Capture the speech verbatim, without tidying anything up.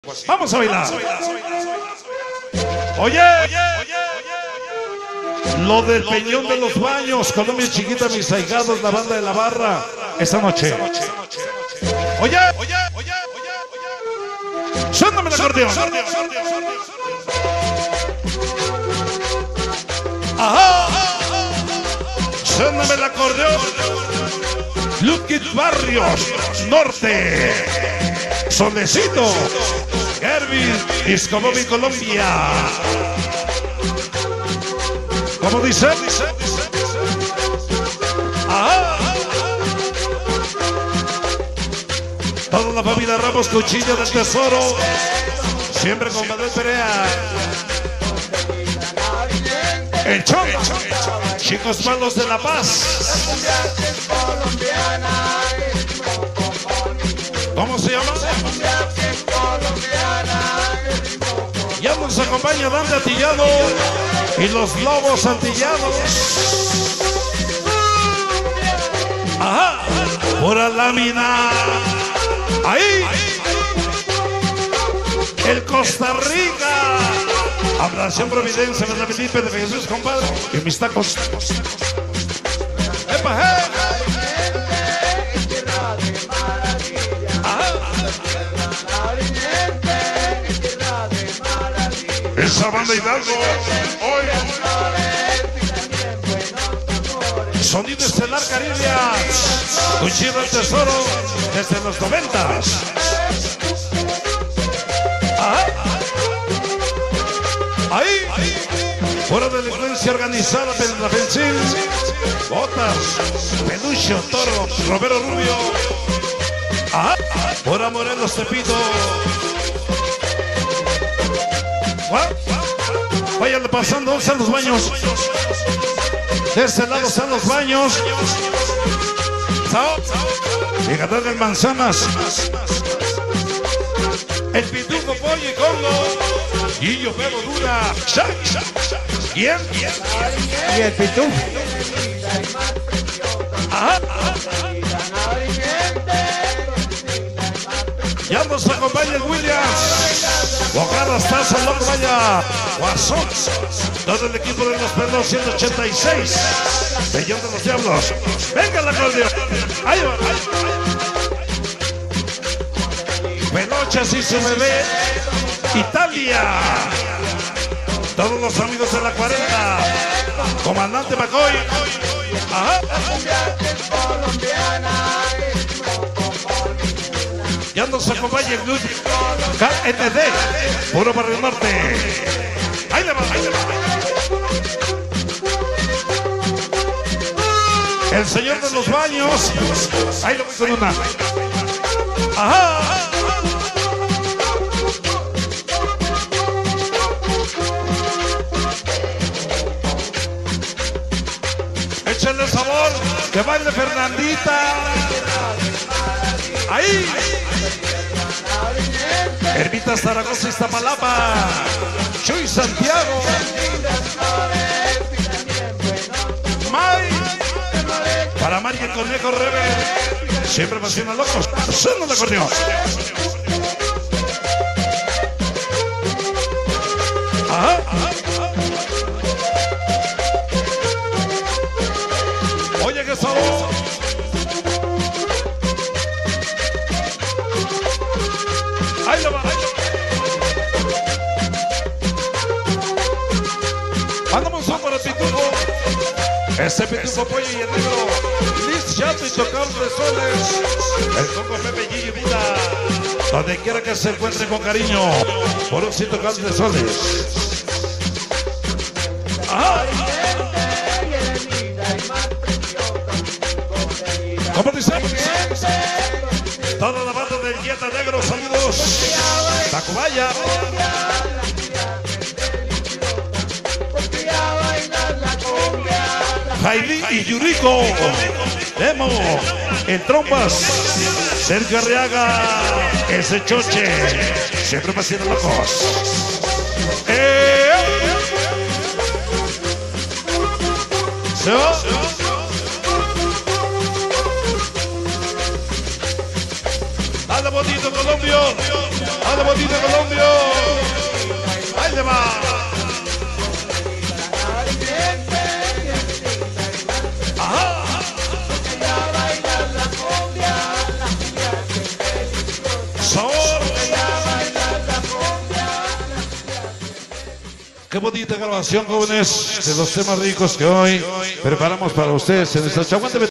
Vamos a bailar. Oye, lo del Peñón de los Baños, Colombia Chiquita, mis ahijados, la banda de la barra, esta noche. Oye, oye, oye, oye, suéndame el acordeón. Ajá, suéndame el acordeón. Ludwig Barrios, Norte, Solecito, Erwin, Discolombia, Colombia. ¿Cómo dice? Ajá. Toda la familia Ramos, Cuchillo del Tesoro, siempre con Manuel Perea. El Chon, Chicos Malos de La Paz. ¿Cómo se llama? Ya nos acompaña Dante Atillado y los Lobos Antillados. Ajá, pura lámina. Ahí, el Costa Rica. Abración Providencia, Verdad Felipe de Jesús, compadre. Y mis tacos. ¡Epa, hey! Esa banda Hidalgo, hoy Sonido Estelar Caribe, Cuchillo del Tesoro, desde los noventas. Ahí, pura delincuencia organizada, Pendrafensil, Botas, Peluche, Toro, Romero Rubio. Ajá, pura Morelos, Tepito. Vayan pasando, ¿dónde están los baños? De este lado están los baños. Y ganar en Manzanas. El Pitufo, Pollo y Congo. Y yo pego dura. ¿Quién? Y el Pitufo. Ajá. Ya nos acompaña el Williams. Bocadas, Taza, Loco, vaya. Guasón. Todo el equipo de los Perros ciento ochenta y seis. Peñón de los Diablos. Venga el acordeón. Ahí va. Pelochas y su bebé. Italia. Todos los amigos de la cuarenta. Comandante Macoy. Ajá. Ya nos acompaña el Club K N D, puro Barrio Norte. Ahí le va, ahí le va. El señor de los baños. Ahí lo voy con una. Ajá. Échenle sabor, que baile Fernandita. Ahí. Ermita Zaragoza, Iztapalapa, Chuy Santiago, May, para Mario el Conejo Rever, siempre apasiona locos, suena el acordeón. Ajá. Oye, qué sabor. Ahí lo va, ahí lo va. Mandamos un para el Pitufo. Ese Pitufo, Pollo y el Negro. Liz Chato y Tocado de Soles. El Congo, Pepe, Gigi y Vida. Donde quiera que se encuentre con cariño. Por un sitio Tocado de Soles. Ajá. ¿Cómo dice? Toda la banda del Yeta Negro, saludos. Tacubaya. Jailí y Yuriko. Demo. El Trompas. Sergio Arriaga. Ese Choche. Siempre me haciendo locos. Eh. ¿Se va? Dale, bonito Colombia. A lo bonito Colombia. Ahí le va. Ajá. Sabor. Qué bonita grabación, jóvenes, de los temas ricos que hoy preparamos para ustedes en esta chaguante.